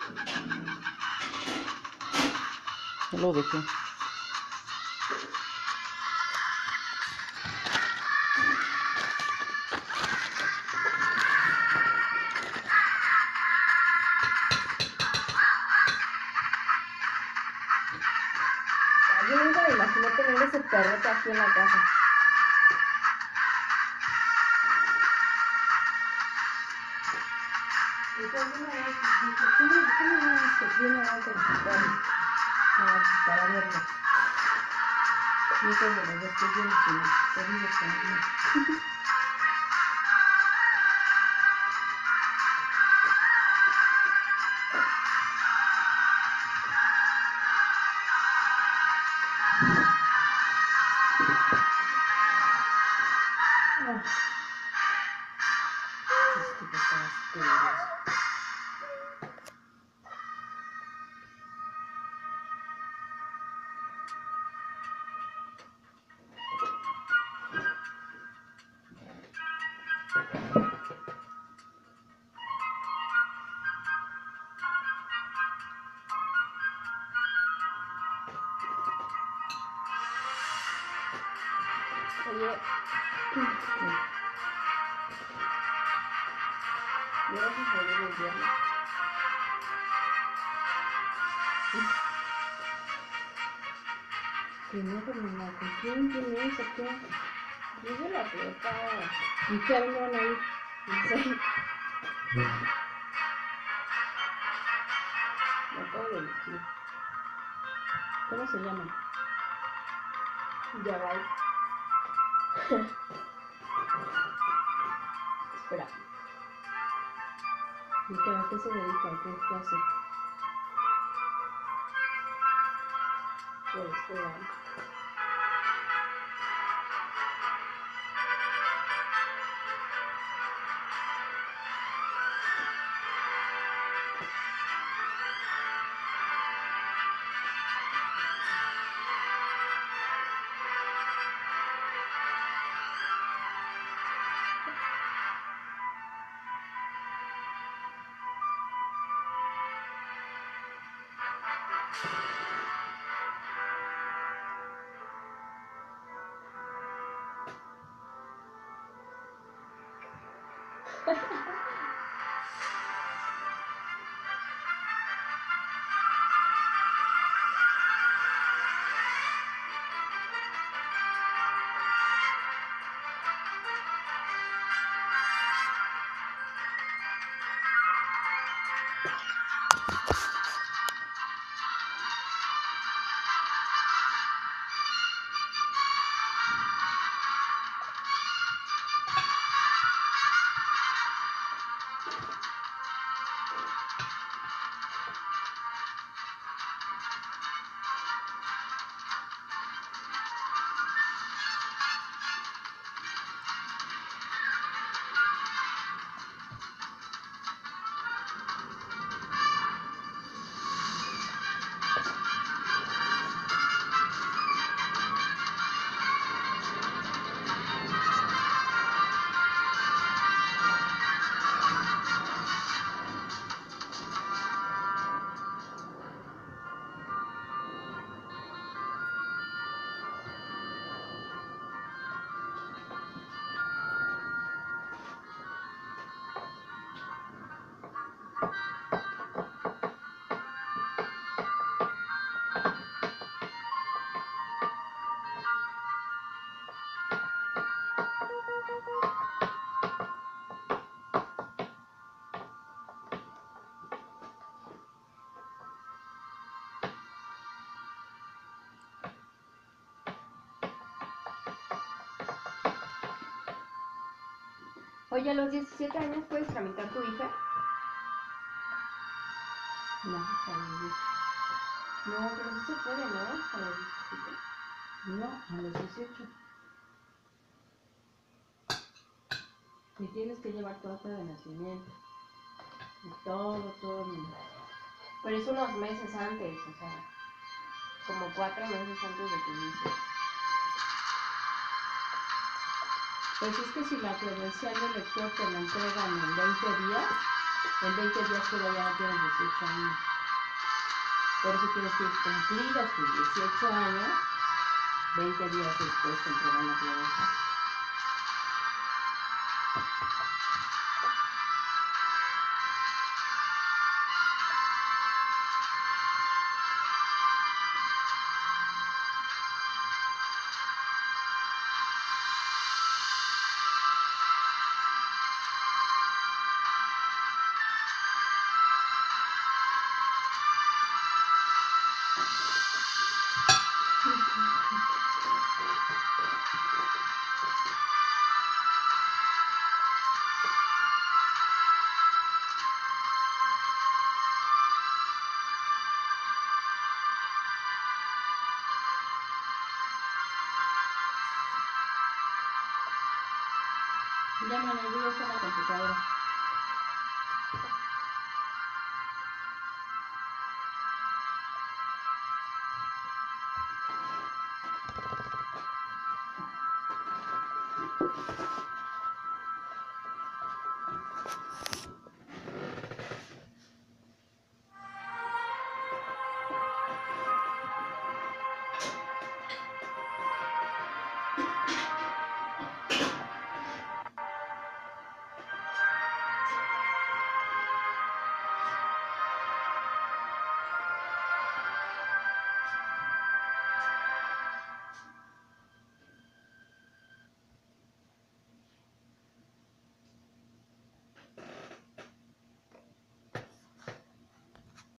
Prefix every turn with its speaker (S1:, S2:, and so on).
S1: Ya lo dejé.
S2: Yo nunca me imaginé tener ese perrote aquí en la casa. Entonces una vez dije, ¿cómo no es que viene algo para verlo? Y eso de los dos que yo no vivo conmigo. Oye, gracias por ver el viernes. Que no, pero no, ¿con quién es o qué? Yo se la prepa. ¿Y qué vendrán ahí? No sé. Me acabo de decir. ¿Cómo se llama? Yabai. Espera. ¿Y qué, a qué se dedica? ¿Qué hace? Pues espera. Oye, a los 17 años puedes tramitar tu IFE. No, a los 10. No, pero sí se puede, ¿no? A los 17. No, a los 18. Y tienes que llevar tu acta de nacimiento. Y todo. Pero es unos meses antes, o sea, como 4 meses antes de tu inicio. Pues es que si la credencial del lector te la entregan en 20 días, En 20 días que ya tienes 18 años. Por eso tienes que cumplir tus 18 años, 20 días después te entregan la credencial. Ya, mano, yo ya está en la computadora.